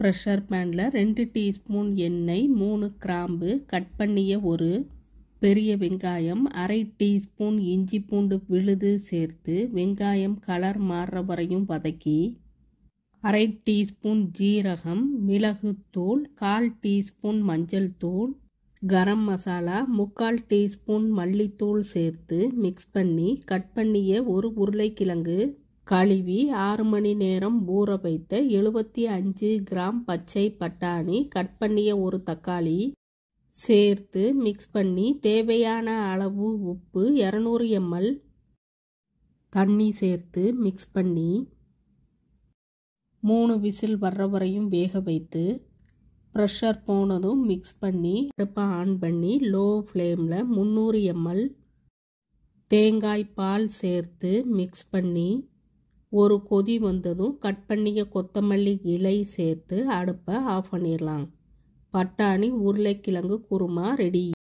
Pressure பேனில் 2 teaspoon எண்ணெய், 3 கிராம்பு, கட் பண்ணிய ஒரு பெரிய வெங்காயம், அரை டீஸ்பூன் இஞ்சி பூண்டு விழுது சேர்த்து வெங்காயம் கலர் மாறுற வரையும் வதக்கி, அரை டீஸ்பூன் ஜீரகம், மிளகுத்தூள், 1/4 டீஸ்பூன் மஞ்சள் தூள், கரம் மசாலா, 3/4 டீஸ்பூன் மல்லித்தூள் சேர்த்து மிக்ஸ் பண்ணி கட் பண்ணிய ஒரு உருளைக்கிழங்கு, கழுவி 6 மணி நேரம் ஊற வைத்த 75 கிராம் பச்சை பட்டாணி, கட் பண்ணிய ஒரு தக்காளி சேர்த்து மிக்ஸ் பண்ணி தேவையான அளவு உப்பு, 200 ml தண்ணி சேர்த்து மிக்ஸ் பண்ணி 3 விசில் வர்ற வரையும் வேக வைத்து, ப்ரெஷர் போனதும் மிக்ஸ் பண்ணி அடுப்பை ஆன் பண்ணி லோ ஃப்ளேமில் 300 ml தேங்காய் பால் சேர்த்து மிக்ஸ் பண்ணி ஒரு கொதி வந்ததும் கட் பண்ணிய கொத்தமல்லி இலை சேர்த்து அடுப்பை ஆஃப் பண்ணிடலாம். பட்டாணி உருளைக்கிழங்கு குருமா ரெடி.